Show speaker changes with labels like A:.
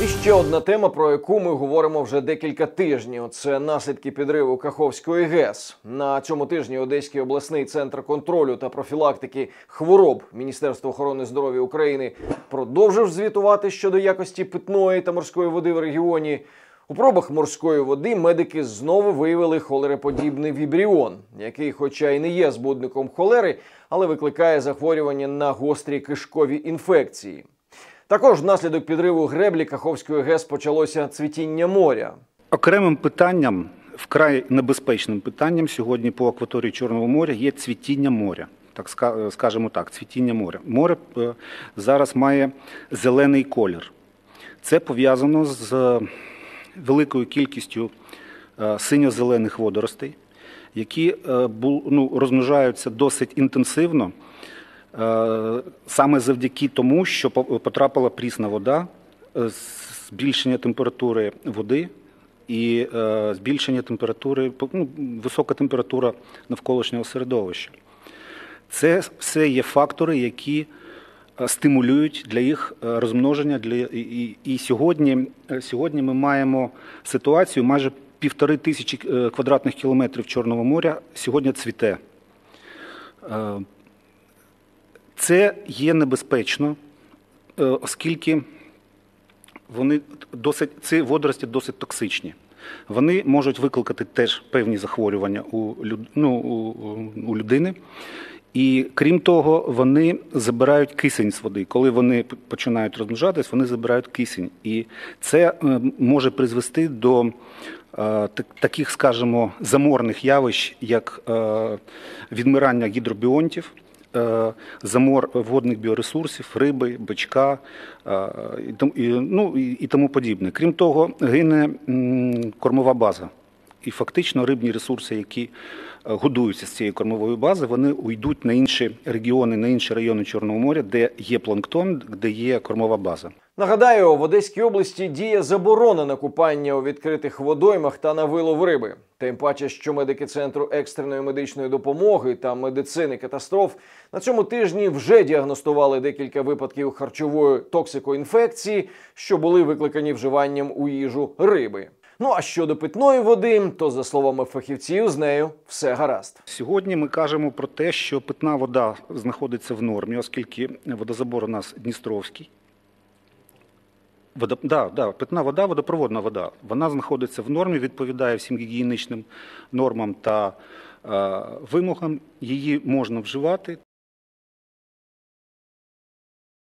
A: І ще одна тема, про яку ми говоримо вже декілька тижнів – це наслідки підриву Каховської ГЕС. На цьому тижні Одеський обласний центр контролю та профілактики хвороб Міністерства охорони здоров'я України продовжив звітувати щодо якості питної та морської води в регіоні. У пробах морської води медики знову виявили холереподібний вібріон, який хоча й не є збудником холери, але викликає захворювання на гострі кишкові інфекції. Також внаслідок підриву греблі Каховської ГЕС почалося цвітіння моря.
B: Окремим питанням, вкрай небезпечним питанням сьогодні по акваторії Чорного моря є цвітіння моря. Так скажемо так, цвітіння моря. Море зараз має зелений колір. Це пов'язано з великою кількістю синьо-зелених водоростей, які розмножаються досить інтенсивно, саме завдяки тому, що потрапила прісна вода, збільшення температури води і збільшення температури, висока температура навколишнього середовища. Це все є фактори, які стимулюють для їх розмноження. І сьогодні ми маємо ситуацію, майже 1500 квадратних кілометрів Чорного моря сьогодні цвіте. Це є небезпечно, оскільки ці водорості досить токсичні. Вони можуть викликати теж певні захворювання у людини. І крім того, вони забирають кисень з води. Коли вони починають розмножатись, вони забирають кисень. І це може призвести до таких, скажімо, заморних явищ, як відмирання гідробіонтів, замор водних біоресурсів, риби, бичка і тому подібне. Крім того, гине кормова база. І фактично рибні ресурси, які годуються з цієї кормової бази, вони уйдуть на інші регіони, на інші райони Чорного моря, де є планктон, де є кормова база.
A: Нагадаю, в Одеській області діє заборона на купання у відкритих водоймах та на вилов риби. Тим паче, що медики Центру екстреної медичної допомоги та медицини катастроф на цьому тижні вже діагностували декілька випадків харчової токсикоінфекції, що були викликані вживанням у їжу риби. Ну а щодо питної води, то за словами фахівців, з нею все гаразд.
B: Сьогодні ми кажемо про те, що питна вода знаходиться в нормі, оскільки водозабор у нас Дністровський. Питна вода, водопроводна вода, вона знаходиться в нормі, відповідає всім гігієнічним нормам та вимогам, її можна вживати.